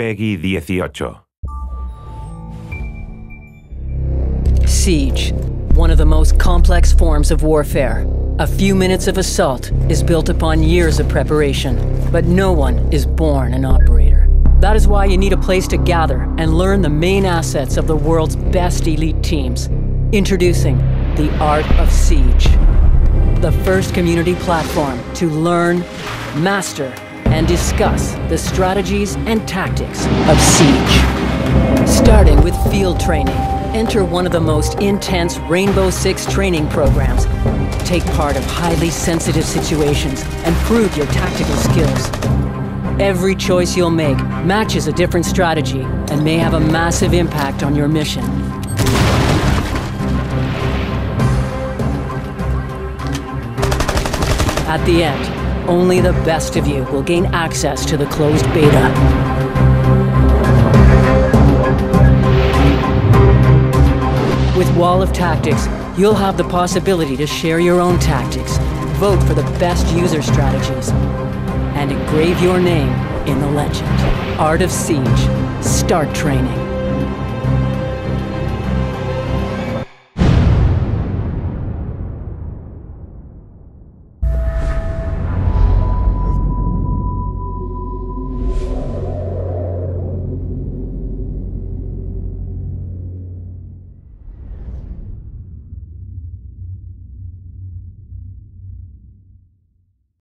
Peggy 18. Siege, one of the most complex forms of warfare. A few minutes of assault is built upon years of preparation, but no one is born an operator. That is why you need a place to gather and learn the main assets of the world's best elite teams. Introducing the Art of Siege, the first community platform to learn, master, and discuss the strategies and tactics of siege. Starting with field training, enter one of the most intense Rainbow Six training programs. Take part of highly sensitive situations and prove your tactical skills. Every choice you'll make matches a different strategy and may have a massive impact on your mission. At the end, only the best of you will gain access to the closed beta. With Wall of Tactics, you'll have the possibility to share your own tactics, vote for the best user strategies, and engrave your name in the legend. Art of Siege. Start training.